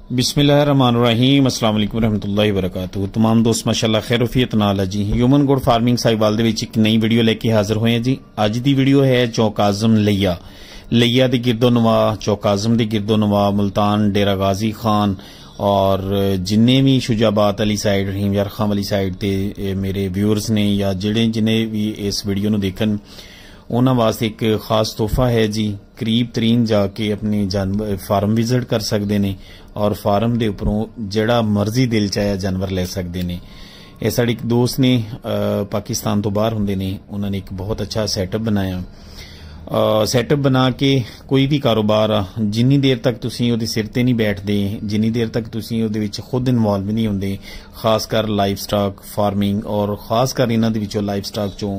बिस्मिल्लाहिर्रहमानिर्रहीम अस्सलाम वालेकुम रहमतुल्लाहि वबरकातुहू। तमाम दोस्त माशाअल्लाह खैरुफियत नाल जी ह्यूमन गुड फार्मिंग साहिवाल दे विच एक नई वीडियो लेके हाजिर होए हैं जी। अज दी वीडियो है चौक आजम लिया दी गिरदो नवा, चौक आजम दी गिरदो नवा, मुल्तान, डेरा गाजी खान और जिन्ने भी शुजाबाद वाली साइड, रहीम यार खां वाली साइड ते मेरे व्यूअर्स ने या जिन्हें भी इस वीडियो नूं देखन उन्हां वास्ते एक खास तोहफा है जी। करीब तरीन जाके अपने जानवर फार्म विजिट कर सकते ने और फार्म दे उपरों जड़ा मर्जी दिल चाया जानवर ले सकते ने। ये साडे एक दोस्त ने पाकिस्तान तो बाहर हुंदे ने, उन्होंने एक बहुत अच्छा सैटअप बनाया। सैटअप बना के कोई भी कारोबार जिन्नी देर तक तुसीं उहदे सिर ते नहीं बैठदे, जिन्नी देर तक तुसीं उहदे विच खुद इनवॉल्व नहीं हुंदे, खासकर लाइफ स्टॉक फार्मिंग और खासकर इन्हां दे विचों लाइफ स्टॉक चों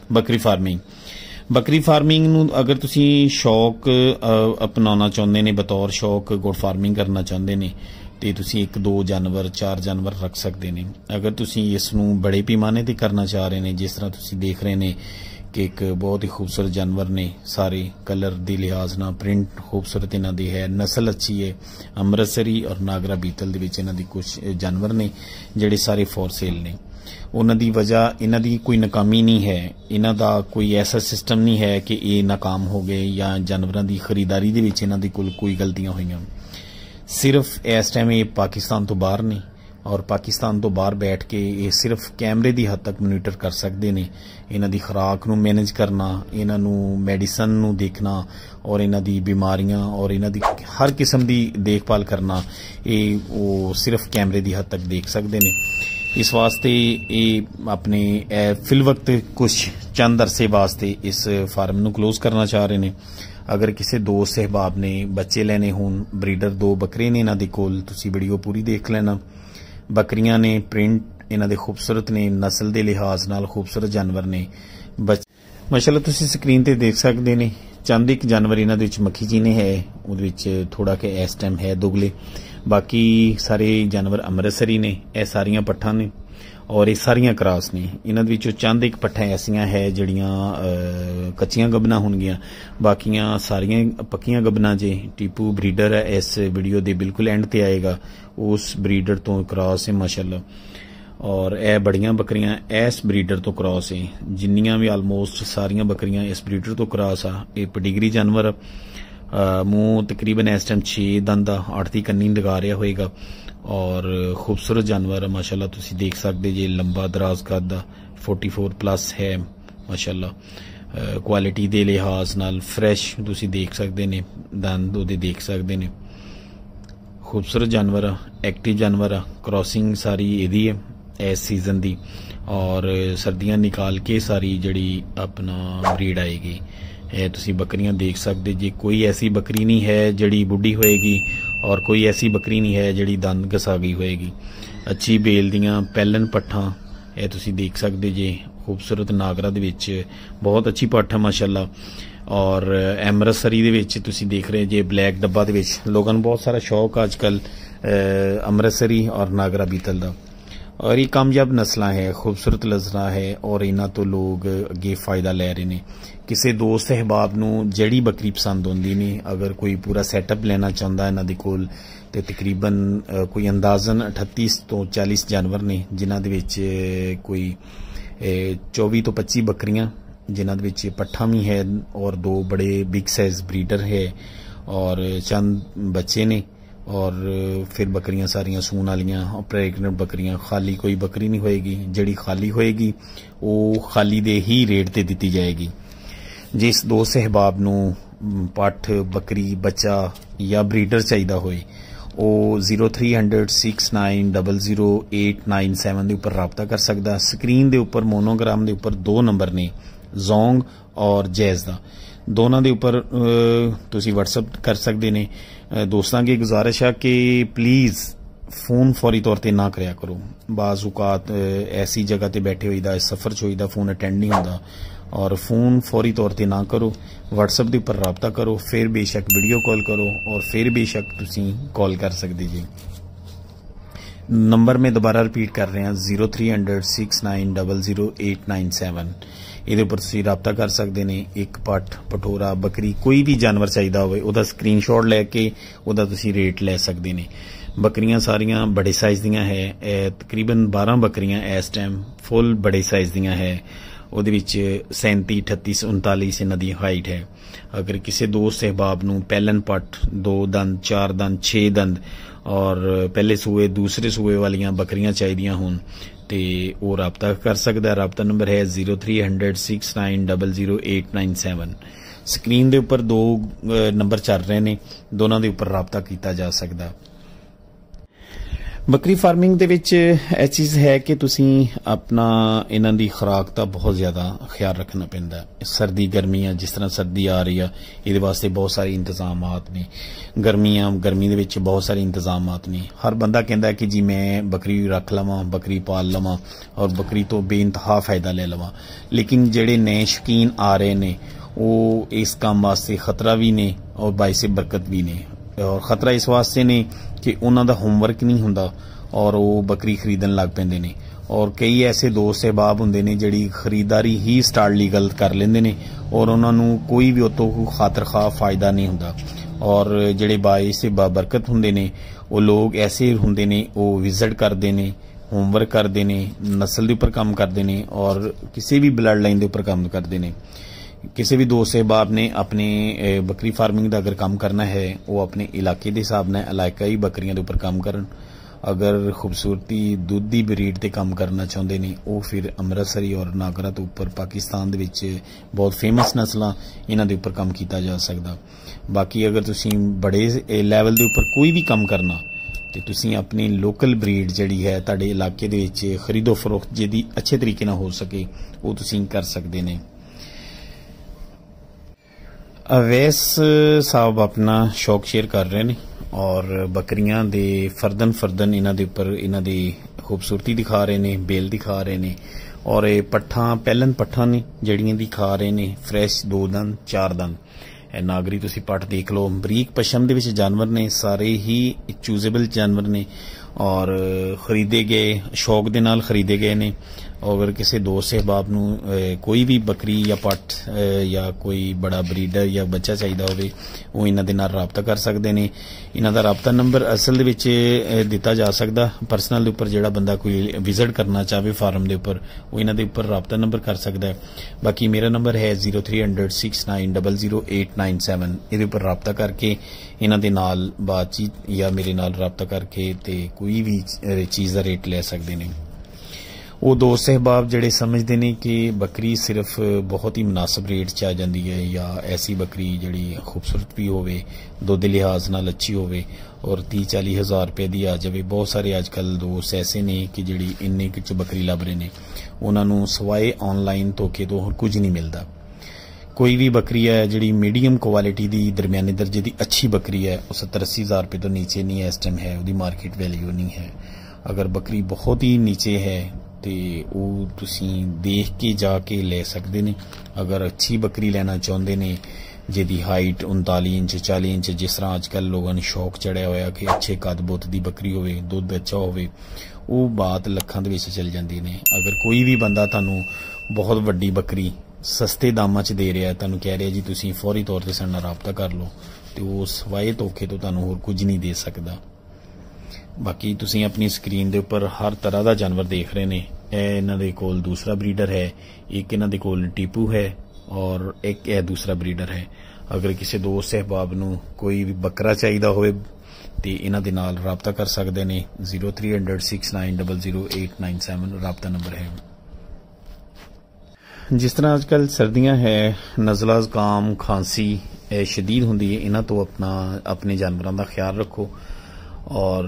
बकरी फार्मिंग नूं अगर तुसीं शौक अपनाना चाहुंदे ने, बतौर शौक गुड फार्मिंग करना चाहुंदे ने ते तुसीं एक दो जानवर चार जानवर रख सकते ने। अगर तुसीं इस नूं बड़े पैमाने ते करना चाह रहे ने, जिस तरह तुसीं देख रहे ने कि एक बहुत ही खूबसूरत जानवर ने, सारे कलर दी लिहाज ना प्रिंट खूबसूरत इन्हां दी है, नस्ल अच्छी है। अमृतसरी और नागरा बीतल दे विच इन्हां दी कुछ जानवर ने जिहड़े सारे फॉर सेल ने। उन्हां दी वजह इन्हां दी कोई नाकामी नहीं है, इन्हां दा कोई ऐसा सिस्टम नहीं है कि ये नाकाम हो गए या जानवरां दी खरीदारी दे विच इन्हां दी कोई गलतियां होईयां। सिर्फ इस टाइम ये पाकिस्तान तो बाहर ने और पाकिस्तान तो बाहर बैठ के ये सिर्फ कैमरे दी हद तक मोनीटर कर सकते ने। इन्हां दी खुराक नूं मैनेज करना, इन्हां नूं मेडिसन नूं देखना और इन्हां दी बीमारियां और इन्हां दी हर किस्म दी देखभाल करना, ये वो सिर्फ कैमरे दी हद तक देख सकते ने। इस वास्ते ये अपने फिलवक्त कुछ चंद अरसे वास्ते इस फार्म नूं क्लोज करना चाह रहे ने। अगर किसी दोस्त सहबाब ने बच्चे लेने होन, ब्रीडर दो बकरे ने इन्हां दे कोल, तुसीं वीडियो पूरी देख लेना। बकरियां ने, प्रिंट इन्हां दे खूबसूरत ने, नस्ल दे लिहाज नाल खूबसूरत जानवर ने। माशाअल्लाह तुसीं स्क्रीन ते देख सकते ने। चंद एक जानवर इन्हां दे विच मक्खी चीने है, उहदे विच थोड़ा के इस टाइम है दुगले, बाकी सारे जानवर अमृतसरी ने। यह सारियां पट्ठा ने और ये सारियां क्रॉस ने। इन्हां दे विचों चंद एक पट्ठा ऐसियां है जिहड़ियां कच्चियां गबना होणगियां, बाकियां सारियां पक्कियां गबना जे। टीपू ब्रीडर है, इस वीडियो दे बिल्कुल एंड ते आएगा, उस ब्रीडर तो क्रॉस है माशाअल्लाह। और यह बड़ियां बकरियां इस ब्रीडर तो क्रॉस है, जिन्नियां भी आलमोस्ट सारियां बकरियां इस ब्रीडर तो क्रॉस आ। यह पेडिग्री जानवर मूँह तकरीबन इस टाइम 6 दंद 8 दी कन्नी लगा रहा होएगा और खूबसूरत जानवर माशाअल्लाह तुसीं देख सकते जे। लंबा दराज कद 44 प्लस है माशाअल्लाह। क्वालिटी दे लिहाज नाल फ्रैश तुसीं देख सकते ने, दंद उहदे देख सकते ने। खूबसूरत जानवर आ, एक्टिव जानवर आ। क्रॉसिंग सारी इहदी है इस सीजन दी और सर्दियां निकाल के सारी जड़ी अपना ब्रीड आएगी। है तुसीं बकरियां देख सकते जे। कोई ऐसी बकरी नहीं है जड़ी बुढ़ी होएगी और कोई ऐसी बकरी नहीं है जड़ी दंद घसा गई होएगी। अच्छी बेल दियां पैलन पट्ठां यह तुसीं देख सकते जे। खूबसूरत नागरा दे विच बहुत अच्छी पट्ठ है माशाअल्लाह। और अमृतसरी दे विच तुसीं देख रहे जे ब्लैक डब्बा दे विच। लोगों बहुत सारा शौक अजकल अमृतसरी और नागरा बीतल दा और ये कामयाब नस्ल है, खूबसूरत नस्ल है और इन्हां तो लोग अगे फायदा ले रहे ने। किसी दोस्त सहबाब नूं जड़ी बकरी पसंद आउंदी ने, अगर कोई पूरा सैटअप लेना चाहता इन्हां दे कोल ते तकरीबन कोई अंदाजन 38 तो 40 जानवर ने, जिन्हां दे विच कोई 24 तो 25 बकरियां, जिन्हां दे विच पट्ठा भी है और दो बड़े बिग साइज ब्रीडर है और चंद बच्चे ने। और फिर बकरियां सारियां सून वालियां और प्रेगनेंट बकरियां। खाली कोई बकरी नहीं होएगी, जड़ी खाली होएगी वो खाली दे ही रेट ते दिती जाएगी। जिस दो सहबाब नूं पठ बकरी बच्चा या ब्रीडर चाहिदा होए वो 0300 6900 897 दे उपर राबता कर सकदा। स्क्रीन दे उपर मोनोग्राम दे उपर दो नंबर ने, जोंग और जैज़ दा, दोनों के उपर तुसी व्हाट्सअप कर सकते ने। दोस्तों की गुजारिश है कि प्लीज़ फोन फौरी तौर पर ना कराया करो। बाज़ औकात ऐसी जगह पर बैठे होईदा, सफ़र च होईदा, फोन अटेंड नहीं होता और फोन फौरी तौर पर ना करो। व्हाट्सअप के उपर रबता करो, फिर बेशक वीडियो कॉल करो और फिर बेशक तुसी कॉल कर सकते जी। नंबर मैं दोबारा रिपीट कर रहे हैं 0300 6900 897। ਇਹਦੇ ਉੱਪਰ ਤੁਸੀਂ ਰਾਬਤਾ ਕਰ ਸਕਦੇ ਨੇ। ਇੱਕ ਪੱਠ, ਪਟੋਰਾ, ਬੱਕਰੀ, ਕੋਈ ਵੀ ਜਾਨਵਰ ਚਾਹੀਦਾ ਹੋਵੇ ਉਹਦਾ ਸਕਰੀਨਸ਼ਾਟ ਲੈ ਕੇ ਉਹਦਾ ਤੁਸੀਂ ਰੇਟ ਲੈ ਸਕਦੇ ਨੇ। ਬੱਕਰੀਆਂ ਸਾਰੀਆਂ ਬੜੇ ਸਾਈਜ਼ ਦੀਆਂ ਹੈ, ਤਕਰੀਬਨ 12 ਬੱਕਰੀਆਂ ਇਸ ਟਾਈਮ ਫੁੱਲ ਬੜੇ ਸਾਈਜ਼ ਦੀਆਂ ਹੈ। ਉਹਦੇ ਵਿੱਚ 37, 38, 39 ਇਹਨਾਂ ਦੀ ਹਾਈਟ ਹੈ। अगर किसी दोस्त सहबाब नूं पैलन पट 2 दंद 4 दंद 6 दंद और पहले सूए दूसरे सूए वालियां बकरियां चाहिए होन तो वो राबता कर सकता है। राबता नंबर है 0300 6900 897। स्क्रीन के उपर 2 नंबर चल रहे हैं, दोनों के उपर राबता किया जा सकता। बकरी फार्मिंग दे विच ਇਹ चीज़ है कि तुसी अपना इन्हां दी खुराक का बहुत ज़्यादा ख्याल रखना पैंदा। सर्दी गर्मियां जिस तरह सर्दी आ रही है ये वास्ते बहुत सारे इंतजामात ने, गर्मी दे विच बहुत सारे इंतजामात ने। हर बंदा कहता है कि जी मैं बकरी रख लवां, बकरी पाल लवां और बकरी तो बेइंतहा फायदा ले लवां, लेकिन जेड़े नए शौकीन आ रहे ने वो इस काम वास्ते खतरा भी ने और बाइसे बरकत भी ने। और खतरा इस वास्ते ने कि उन्हों का होमवर्क नहीं होंदा और वो बकरी खरीदन लग पेंदे ने। और कई ऐसे दोस्त सहबाब होंदे ने जिहड़ी खरीदारी ही स्टार्ट लीगल कर लेंदे ने और उन्होंने कोई भी उतों कोई खातर खा फायदा नहीं होंदा। और जिहड़े बाइस बाबरकत होंदे ने वो लोग ऐसे होंदे ने, वो विजिट करते हैं, होमवर्क करते हैं, नस्ल के उपर काम करते हैं और किसी भी ब्लड लाइन के उपर काम करते हैं। किसी भी दोस्त सहबाब ने अपने बकरी फार्मिंग का अगर काम करना है वो अपने इलाके के हिसाब न इलाकाई बकरियों के उपर काम करन। अगर खूबसूरती दुध की ब्रीड ते काम करना चाहते हैं वो फिर अमृतसरी और नागरा तो उपर पाकिस्तान दे विच बहुत फेमस नस्लां इन्हां दे उपर काम किया जा सकता। बाकी अगर तुसीं बड़े लैवल के उपर कोई भी काम करना तो तुसीं अपनी लोकल ब्रीड जिहड़ी है तुहाडे इलाके दे विच खरीदो फरोख्त जिहदी अच्छे तरीके नाल हो सके वो तुसीं कर सकते हैं। अवैस साहब अपना शौक शेयर कर रहे हैं और बकरियां दे फरदन इन्हां दे उपर इन्हां दी खूबसूरती दिखा रहे ने, बेल दिखा रहे ने और पट्ठा पैलन पट्ठा ने जड़ियां दिखा रहे ने फ्रैश 2 दंद 4 दंद। नागरी तुसी पट्ठ देख लो, बरीक पशम दे विच जानवर ने, सारे ही चूजेबल जानवर ने और खरीदे गए शौक दे नाल खरीदे गए ने। अगर किसी दोस्त सहबाब नूं कोई भी बकरी या पट्ठ या कोई बड़ा ब्रीडर या बच्चा चाहिए होवे वो इन्हां दे नाल राबता कर सकते हैं। इन्हां दा राबता नंबर असल दे विच दिता जा सकदा, परसनल दे उपर जिहड़ा बंदा कोई विजिट करना चाहे फार्म दे उपर वो इन्हां दे उपर राबता नंबर कर सकता है। बाकी मेरा नंबर है 0300 6900 897। इहदे उपर राबता करके इन्हां दे नाल बातचीत या मेरे नाल राबता करके ते कोई भी चीज़ का रेट ले सकते हैं। वो दोस्त सहबाब जिहड़े समझते हैं कि बकरी सिर्फ बहुत ही मुनासिब रेट च आ जाती है या ऐसी बकरी जिहड़ी खूबसूरत भी होवे, दुध लिहाज नाल अच्छी होवे और 30-40 हज़ार रुपए की आ जाए। बहुत सारे अजकल दोस्त ऐसे ने कि जिहड़ी इन्ने च बकरी लभ रहे हैं, उन्होंने सवाए ऑनलाइन धोखे तो होर कुछ नहीं मिलता। कोई भी बकरी है जिहड़ी मीडियम क्वालिटी की दरमियाने दर्जे की अच्छी बकरी है वो 70-80 हज़ार रुपए तो नीचे नहीं इस टाइम है, उसकी मार्केट वैल्यू नहीं है। अगर बकरी बहुत ही नीचे है तो वो तुसी देख के जाके ले सकते हैं। अगर अच्छी बकरी लेना चाहते हैं जिहदी हाइट 39 इंच 40 इंच जिस तरह अजकल लोगों ने शौक चढ़िया होया कि अच्छे कद बुत की बकरी होवे, दुध अच्छा होवे, वो बात लखां दे विच चल जाती ने। अगर कोई भी बंदा तुहानूं बहुत वड्डी बकरी सस्ते दामां च दे रहा है, तुहानूं कह रहा जी तुसी फौरी तौर पर साडे नाल राबता कर लो, तो वो सवाए धोखे तो तुहानूं होर कुछ नहीं दे सकता। बाकी तुसी अपनी स्क्रीन के उपर हर तरह का जानवर देख रहे हैं। इन्हां दे कोल दूसरा ब्रीडर है, एक इन्हां दे कोल टीपू है और एक दूसरा ब्रीडर है। अगर किसी दोस्त सहबाब नूं कोई भी बकरा चाहिए होवे तो इन्हां दे नाल राबता कर सकते हैं। 0300 6900 897 राबता नंबर है। जिस तरह अजकल सर्दियां है, नज़ला ज़ुकाम खांसी शदीद होंदी है, इन्हां तो अपने जानवरों का ख्याल रखो और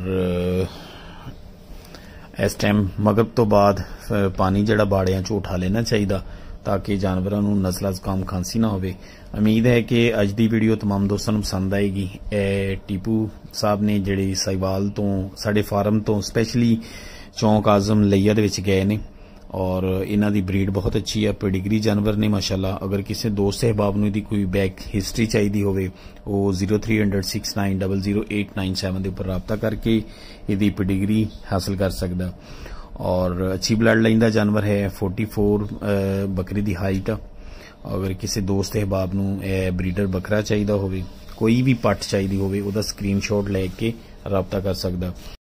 इस टाइम मगरब तो बाद पानी जिहड़ा बाड़ियां चो उठा लेना चाहिए ताकि जानवरों नूं नज़ला ज़ुकाम खांसी ना होवे। उम्मीद है कि अज दी वीडियो तमाम दोस्तों नूं पसंद आएगी। टीपू साहब ने जिहड़े साहिवाल तो साडे फार्म तो स्पैशली चौंक आजम लैया दे विच गए ने और इन्हां दी ब्रीड बहुत अच्छी है, पेडिग्री जानवर ने माशाल्लाह। अगर किसी दोस्त सहबाब नूं दी कोई बैक हिस्ट्री चाहिए होवे वो 0300 6900 897 के उपर राबता करके इहदी पेडिग्री हासिल कर सकदा। और अच्छी ब्लड लाइन का जानवर है। 44 बकरी की हाइट आ। अगर किसी दोस्त अहबाब नूं ब्रीडर बकरा चाहिए होवे, कोई भी पट चाहिए होवे, उहदा स्क्रीनशॉट लैके राबता कर सकदा।